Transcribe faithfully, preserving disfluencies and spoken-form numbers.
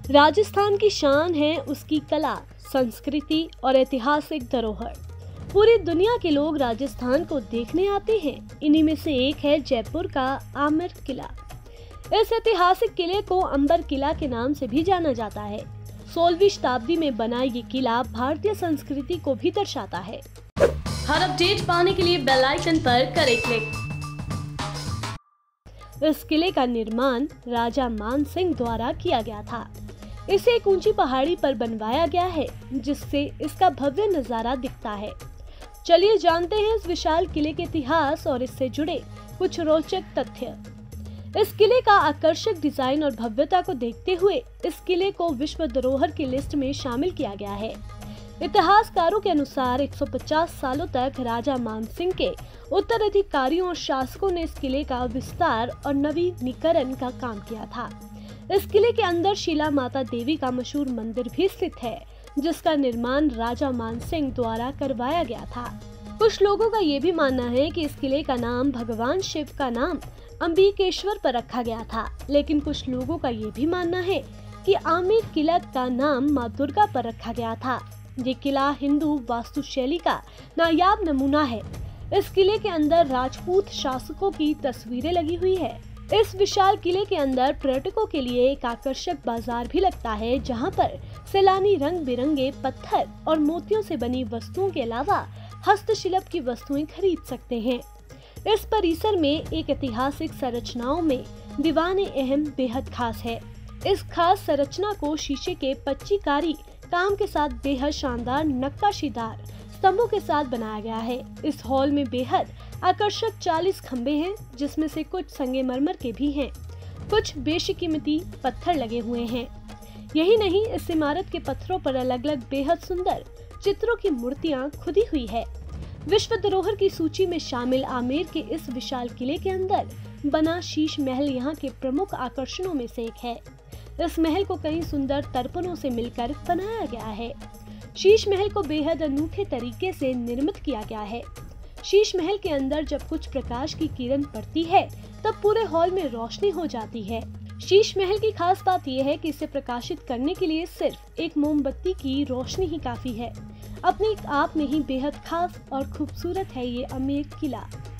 राजस्थान की शान है उसकी कला, संस्कृति और ऐतिहासिक धरोहर। पूरी दुनिया के लोग राजस्थान को देखने आते हैं। इन्हीं में से एक है जयपुर का आमेर किला। इस ऐतिहासिक किले को अंबर किला के नाम से भी जाना जाता है। सोलहवीं शताब्दी में बना ये किला भारतीय संस्कृति को भी दर्शाता है। हर अपडेट पाने के लिए बेल आइकन पर करें क्लिक। इस किले का निर्माण राजा मान सिंह द्वारा किया गया था। इसे एक ऊंची पहाड़ी पर बनवाया गया है, जिससे इसका भव्य नजारा दिखता है। चलिए जानते हैं इस विशाल किले के इतिहास और इससे जुड़े कुछ रोचक तथ्य। इस किले का आकर्षक डिजाइन और भव्यता को देखते हुए इस किले को विश्व धरोहर की लिस्ट में शामिल किया गया है। इतिहासकारों के अनुसार एक सौ पचास सालों तक राजा मान सिंह के उत्तराधिकारियों और शासकों ने इस किले का विस्तार और नवीनीकरण का काम किया था। इस किले के अंदर शिला माता देवी का मशहूर मंदिर भी स्थित है, जिसका निर्माण राजा मान सिंह द्वारा करवाया गया था। कुछ लोगों का ये भी मानना है कि इस किले का नाम भगवान शिव का नाम अंबिकेश्वर पर रखा गया था, लेकिन कुछ लोगों का ये भी मानना है कि आमेर किला का नाम माँ दुर्गा पर रखा गया था। ये किला हिंदू वास्तुशैली का नायाब नमूना है। इस किले के अंदर राजपूत शासकों की तस्वीरें लगी हुई है। इस विशाल किले के अंदर पर्यटकों के लिए एक आकर्षक बाजार भी लगता है, जहां पर सैलानी रंग बिरंगे पत्थर और मोतियों से बनी वस्तुओं के अलावा हस्तशिल्प की वस्तुएं खरीद सकते हैं। इस परिसर में एक ऐतिहासिक संरचनाओं में दीवान अहम बेहद खास है। इस खास संरचना को शीशे के पच्चीकारी काम के साथ बेहद शानदार नक्काशीदार स्तंभों के साथ बनाया गया है। इस हॉल में बेहद आकर्षक चालीस खंबे हैं, जिसमें से कुछ संगमरमर के भी हैं। कुछ बेशकीमती पत्थर लगे हुए हैं। यही नहीं, इस इमारत के पत्थरों पर अलग अलग बेहद सुंदर चित्रों की मूर्तियां खुदी हुई है। विश्व धरोहर की सूची में शामिल आमेर के इस विशाल किले के अंदर बना शीश महल यहाँ के प्रमुख आकर्षणों में से एक है। इस महल को कई सुंदर तर्पणों से मिलकर बनाया गया है। शीश महल को बेहद अनूठे तरीके से निर्मित किया गया है। शीश महल के अंदर जब कुछ प्रकाश की किरण पड़ती है, तब पूरे हॉल में रोशनी हो जाती है। शीश महल की खास बात यह है कि इसे प्रकाशित करने के लिए सिर्फ एक मोमबत्ती की रोशनी ही काफी है। अपने आप में ही बेहद खास और खूबसूरत है ये आमेर किला।